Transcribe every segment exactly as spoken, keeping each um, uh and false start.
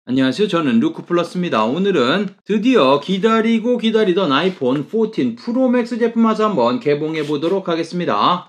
안녕하세요. 저는 루크플러스입니다. 오늘은 드디어 기다리고 기다리던 아이폰 포틴 프로 맥스 제품 와서 한번 개봉해 보도록 하겠습니다.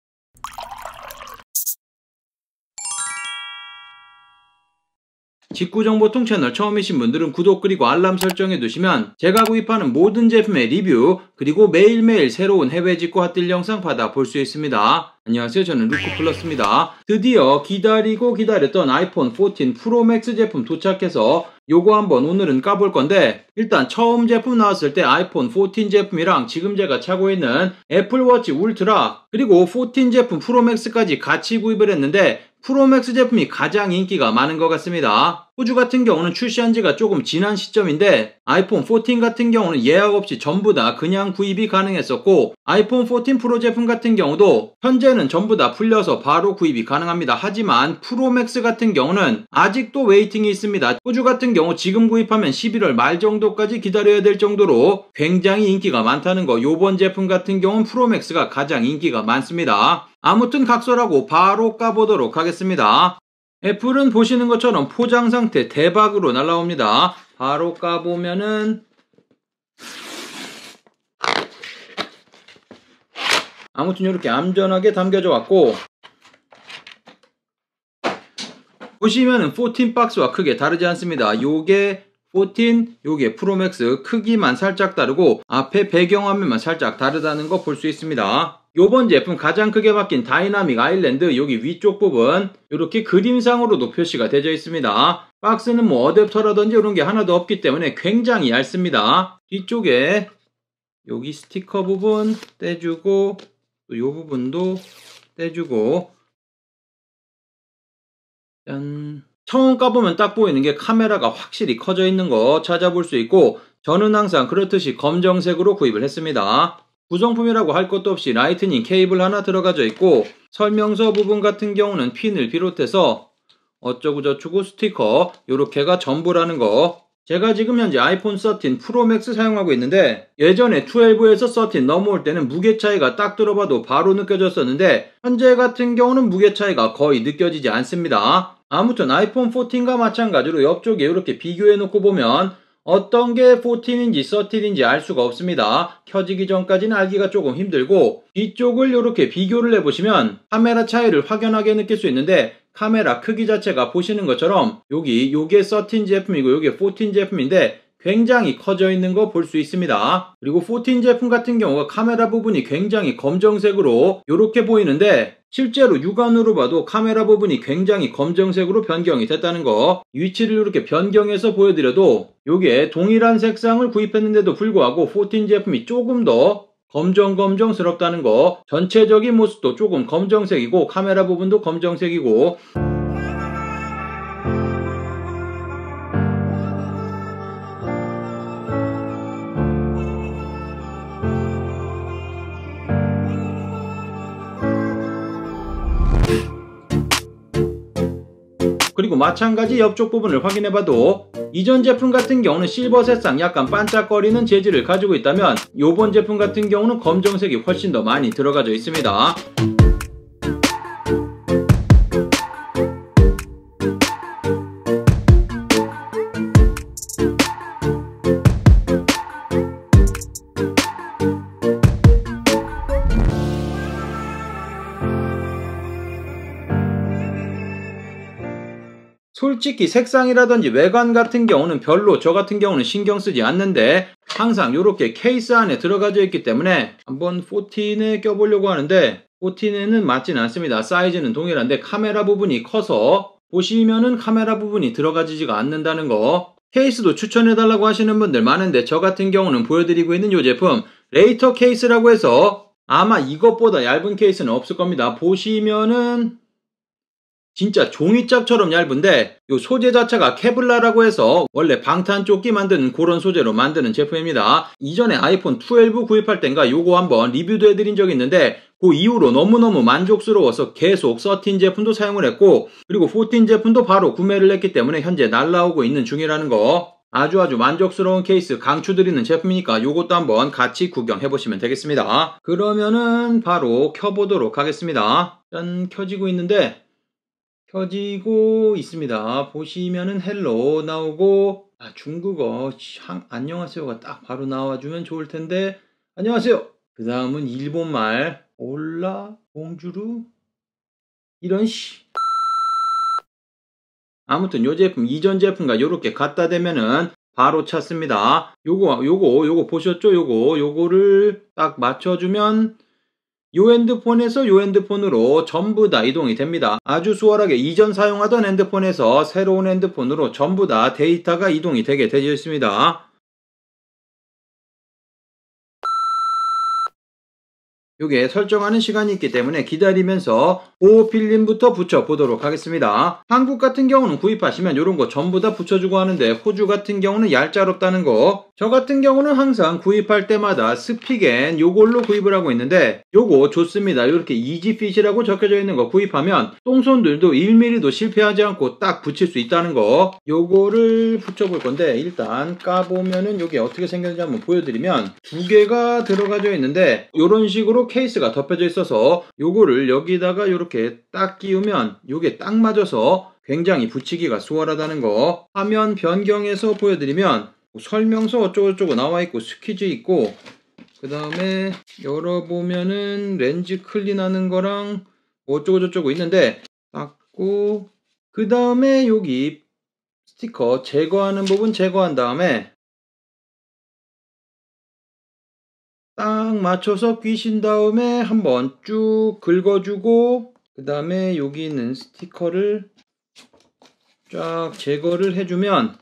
직구정보통 채널 처음이신 분들은 구독 그리고 알람 설정해 두시면 제가 구입하는 모든 제품의 리뷰 그리고 매일매일 새로운 해외 직구 핫딜 영상 받아볼 수 있습니다. 안녕하세요. 저는 루크플러스입니다. 드디어 기다리고 기다렸던 아이폰 포틴 프로 맥스 제품 도착해서 요거 한번 오늘은 까볼 건데, 일단 처음 제품 나왔을 때 아이폰 포틴 제품이랑 지금 제가 차고 있는 애플워치 울트라 그리고 포틴 제품 프로 맥스까지 같이 구입을 했는데 프로맥스 제품이 가장 인기가 많은 것 같습니다. 호주 같은 경우는 출시한 지가 조금 지난 시점인데 아이폰 포틴 같은 경우는 예약 없이 전부 다 그냥 구입이 가능했었고, 아이폰 포틴 프로 제품 같은 경우도 현재는 전부 다 풀려서 바로 구입이 가능합니다. 하지만 프로맥스 같은 경우는 아직도 웨이팅이 있습니다. 호주 같은 경우 지금 구입하면 십일월 말 정도까지 기다려야 될 정도로 굉장히 인기가 많다는 거, 요번 제품 같은 경우는 프로맥스가 가장 인기가 많습니다. 아무튼 각설하고 바로 까보도록 하겠습니다. 애플은 보시는 것처럼 포장 상태 대박으로 날라옵니다. 바로 까보면은 아무튼 이렇게 얌전하게 담겨져 왔고, 보시면은 포틴 박스와 크게 다르지 않습니다. 요게 포틴, 요게 프로맥스, 크기만 살짝 다르고 앞에 배경화면만 살짝 다르다는 거 볼 수 있습니다. 요번 제품 가장 크게 바뀐 다이나믹 아일랜드, 여기 위쪽 부분 이렇게 그림상으로도 표시가 되어 있습니다. 박스는 뭐 어댑터라든지 이런 게 하나도 없기 때문에 굉장히 얇습니다. 뒤쪽에 여기 스티커 부분 떼주고 또 요 부분도 떼주고, 짠. 처음 까보면 딱 보이는 게 카메라가 확실히 커져 있는 거 찾아볼 수 있고, 저는 항상 그렇듯이 검정색으로 구입을 했습니다. 구성품이라고 할 것도 없이 라이트닝 케이블 하나 들어가져 있고, 설명서 부분 같은 경우는 핀을 비롯해서 어쩌고저쩌고 스티커 요렇게가 전부라는 거. 제가 지금 현재 아이폰 서틴 프로 맥스 사용하고 있는데 예전에 십이에서 서틴 넘어올 때는 무게 차이가 딱 들어봐도 바로 느껴졌었는데 현재 같은 경우는 무게 차이가 거의 느껴지지 않습니다. 아무튼 아이폰 포틴과 마찬가지로 옆쪽에 이렇게 비교해 놓고 보면 어떤 게 포틴인지 서틴인지 알 수가 없습니다. 켜지기 전까지는 알기가 조금 힘들고, 뒤쪽을 이렇게 비교를 해보시면 카메라 차이를 확연하게 느낄 수 있는데 카메라 크기 자체가 보시는 것처럼 여기 요게 서틴 제품이고 요게 포틴 제품인데 굉장히 커져 있는 거 볼 수 있습니다. 그리고 포틴 제품 같은 경우가 카메라 부분이 굉장히 검정색으로 이렇게 보이는데 실제로 육안으로 봐도 카메라 부분이 굉장히 검정색으로 변경이 됐다는 거, 위치를 이렇게 변경해서 보여드려도 요게 동일한 색상을 구입했는데도 불구하고 포틴 제품이 조금 더 검정검정스럽다는 거, 전체적인 모습도 조금 검정색이고 카메라 부분도 검정색이고, 그리고 마찬가지 옆쪽 부분을 확인해봐도 이전 제품 같은 경우는 실버 색상 약간 반짝거리는 재질을 가지고 있다면 요번 제품 같은 경우는 검정색이 훨씬 더 많이 들어가져 있습니다. 솔직히 색상이라든지 외관 같은 경우는 별로 저 같은 경우는 신경 쓰지 않는데 항상 이렇게 케이스 안에 들어가져 있기 때문에 한번 포틴에 껴보려고 하는데 포틴에는 맞지는 않습니다. 사이즈는 동일한데 카메라 부분이 커서 보시면은 카메라 부분이 들어가지지가 않는다는 거. 케이스도 추천해달라고 하시는 분들 많은데 저 같은 경우는 보여드리고 있는 이 제품 레이터 케이스라고 해서 아마 이것보다 얇은 케이스는 없을 겁니다. 보시면은 진짜 종이짝처럼 얇은데 이 소재 자체가 케블라라고 해서 원래 방탄조끼 만드는 그런 소재로 만드는 제품입니다. 이전에 아이폰 십이 구입할 땐가 요거 한번 리뷰도 해드린 적이 있는데 그 이후로 너무너무 만족스러워서 계속 서틴 제품도 사용을 했고, 그리고 포틴 제품도 바로 구매를 했기 때문에 현재 날라오고 있는 중이라는 거. 아주 아주 만족스러운 케이스 강추드리는 제품이니까 요것도 한번 같이 구경해보시면 되겠습니다. 그러면은 바로 켜보도록 하겠습니다. 짠, 켜지고 있는데 켜지고 있습니다. 보시면은 헬로 나오고, 아, 중국어 샹, 안녕하세요가 딱 바로 나와주면 좋을 텐데, 안녕하세요. 그 다음은 일본말 올라 봉주루 이런 씨. 아무튼 요 제품 이전 제품과 요렇게 갖다 대면은 바로 찾습니다. 요거 요거 요거 보셨죠? 요거 요거를 딱 맞춰주면 요 핸드폰에서 요 핸드폰으로 전부 다 이동이 됩니다. 아주 수월하게 이전 사용하던 핸드폰에서 새로운 핸드폰으로 전부 다 데이터가 이동이 되게 되어 있습니다. 요게 설정하는 시간이 있기 때문에 기다리면서 보호 필름부터 붙여 보도록 하겠습니다. 한국 같은 경우는 구입하시면 요런 거 전부 다 붙여주고 하는데, 호주 같은 경우는 얄짤없다는 거. 저 같은 경우는 항상 구입할 때마다 스피겐 요걸로 구입을 하고 있는데, 요거 좋습니다. 요렇게 이지핏이라고 적혀져 있는 거 구입하면 똥손들도 일 밀리미터도 실패하지 않고 딱 붙일 수 있다는 거. 요거를 붙여볼 건데, 일단 까보면은 요게 어떻게 생겼는지 한번 보여드리면 두 개가 들어가져 있는데, 요런 식으로 케이스가 덮여져 있어서 요거를 여기다가 이렇게 딱 끼우면 요게 딱 맞아서 굉장히 붙이기가 수월하다는 거. 화면 변경해서 보여드리면 설명서 어쩌고저쩌고 나와 있고 스퀴즈 있고, 그 다음에 열어보면은 렌즈 클린하는 거랑 어쩌고저쩌고 있는데, 닦고 그 다음에 여기 스티커 제거하는 부분 제거한 다음에 딱 맞춰서 끼신 다음에 한번 쭉 긁어주고, 그 다음에 여기 있는 스티커를 쫙 제거를 해주면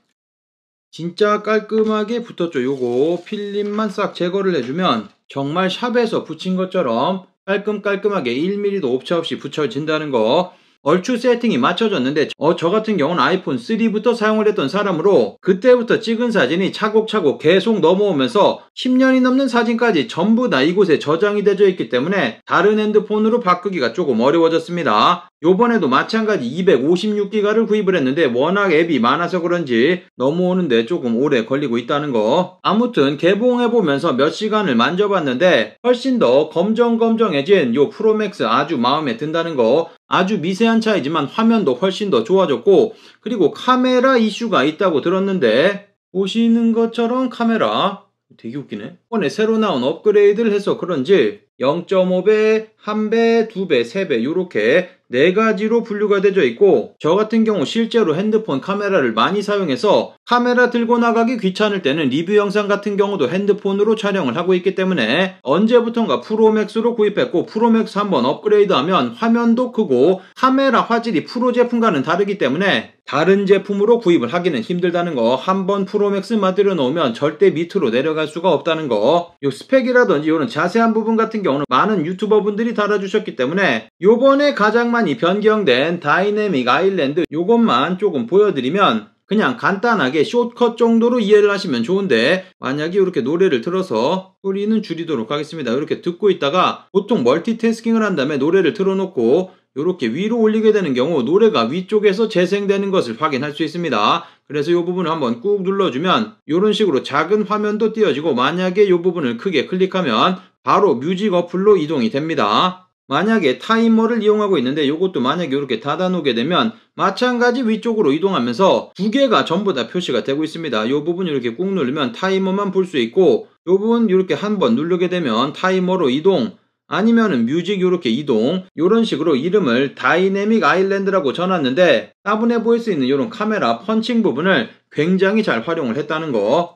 진짜 깔끔하게 붙었죠. 요거 필름만 싹 제거를 해주면 정말 샵에서 붙인 것처럼 깔끔깔끔하게 일 밀리미터도 오차없이 붙여진다는 거. 얼추 세팅이 맞춰졌는데, 어, 저 같은 경우는 아이폰 쓰리부터 사용을 했던 사람으로 그때부터 찍은 사진이 차곡차곡 계속 넘어오면서 십 년이 넘는 사진까지 전부 다 이곳에 저장이 되어 있기 때문에 다른 핸드폰으로 바꾸기가 조금 어려워졌습니다. 요번에도 마찬가지 이백오십육 기가를 구입을 했는데 워낙 앱이 많아서 그런지 넘어오는데 조금 오래 걸리고 있다는 거. 아무튼 개봉해보면서 몇 시간을 만져봤는데 훨씬 더 검정검정해진 요 프로맥스 아주 마음에 든다는 거. 아주 미세한 차이지만 화면도 훨씬 더 좋아졌고, 그리고 카메라 이슈가 있다고 들었는데 보시는 것처럼 카메라 되게 웃기네. 이번에 새로 나온 업그레이드를 해서 그런지 영 점 오 배, 일 배, 이 배, 세 배 요렇게 네 가지로 분류가 되어 있고, 저 같은 경우 실제로 핸드폰 카메라를 많이 사용해서 카메라 들고 나가기 귀찮을 때는 리뷰 영상 같은 경우도 핸드폰으로 촬영을 하고 있기 때문에 언제부턴가 프로맥스로 구입했고, 프로맥스 한번 업그레이드하면 화면도 크고 카메라 화질이 프로 제품과는 다르기 때문에 다른 제품으로 구입을 하기는 힘들다는 거. 한번 프로맥스 만들어 놓으면 절대 밑으로 내려갈 수가 없다는 거. 요 스펙이라든지 이런 자세한 부분 같은 경우는 많은 유튜버 분들이 달아주셨기 때문에 요번에 가장 많이 변경된 다이내믹 아일랜드 요것만 조금 보여드리면 그냥 간단하게 숏컷 정도로 이해를 하시면 좋은데, 만약에 이렇게 노래를 틀어서 소리는 줄이도록 하겠습니다. 이렇게 듣고 있다가 보통 멀티태스킹을 한 다음에 노래를 틀어놓고 이렇게 위로 올리게 되는 경우 노래가 위쪽에서 재생되는 것을 확인할 수 있습니다. 그래서 이 부분을 한번 꾹 눌러주면 이런 식으로 작은 화면도 띄어지고, 만약에 이 부분을 크게 클릭하면 바로 뮤직 어플로 이동이 됩니다. 만약에 타이머를 이용하고 있는데 이것도 만약에 이렇게 닫아 놓게 되면 마찬가지 위쪽으로 이동하면서 두 개가 전부 다 표시가 되고 있습니다. 이 부분 이렇게 꾹 누르면 타이머만 볼 수 있고, 이 부분 이렇게 한번 누르게 되면 타이머로 이동, 아니면은 뮤직 이렇게 이동, 이런 식으로 이름을 다이내믹 아일랜드라고 전놨는데 따분해 보일 수 있는 이런 카메라 펀칭 부분을 굉장히 잘 활용을 했다는 거.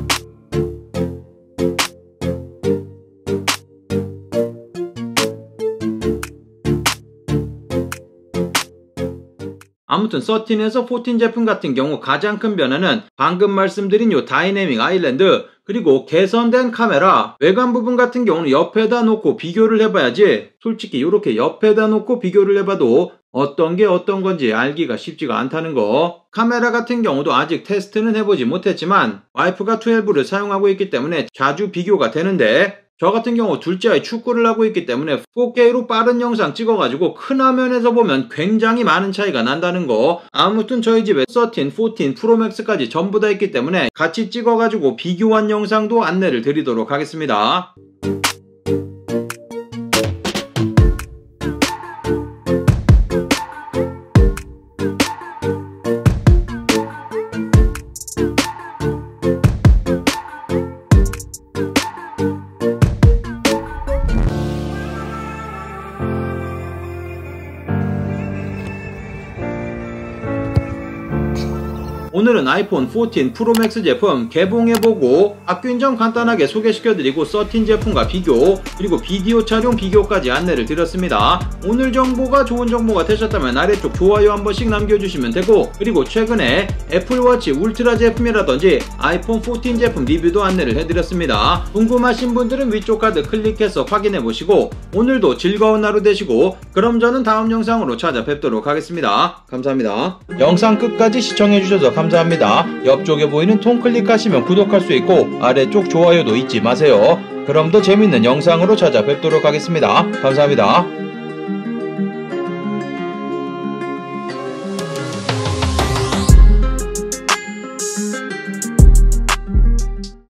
아무튼 십삼에서 십사 제품 같은 경우 가장 큰 변화는 방금 말씀드린 요 다이내믹 아일랜드, 그리고 개선된 카메라. 외관 부분 같은 경우는 옆에다 놓고 비교를 해봐야지, 솔직히 이렇게 옆에다 놓고 비교를 해봐도 어떤 게 어떤 건지 알기가 쉽지가 않다는 거. 카메라 같은 경우도 아직 테스트는 해보지 못했지만 와이프가 십이를 사용하고 있기 때문에 자주 비교가 되는데, 저 같은 경우 둘째 아이 축구를 하고 있기 때문에 포케이로 빠른 영상 찍어가지고 큰 화면에서 보면 굉장히 많은 차이가 난다는 거. 아무튼 저희 집에 십삼, 십사 프로맥스까지 전부 다 있기 때문에 같이 찍어가지고 비교한 영상도 안내를 드리도록 하겠습니다. 오늘은 아이폰 사십 프로 맥스 제품 개봉해보고 바뀐 점 간단하게 소개시켜드리고 서틴 제품과 비교, 그리고 비디오 촬영 비교까지 안내를 드렸습니다. 오늘 정보가 좋은 정보가 되셨다면 아래쪽 좋아요 한 번씩 남겨주시면 되고, 그리고 최근에 애플워치 울트라 제품이라든지 아이폰 사십 제품 리뷰도 안내를 해드렸습니다. 궁금하신 분들은 위쪽 카드 클릭해서 확인해보시고 오늘도 즐거운 하루 되시고, 그럼 저는 다음 영상으로 찾아뵙도록 하겠습니다. 감사합니다. 영상 끝까지 시청해주셔서 감사합니다. 옆쪽에 보이는 통 클릭하시면 구독할 수 있고 아래쪽 좋아요도 잊지 마세요. 그럼 더 재밌는 영상으로 찾아뵙도록 하겠습니다. 감사합니다.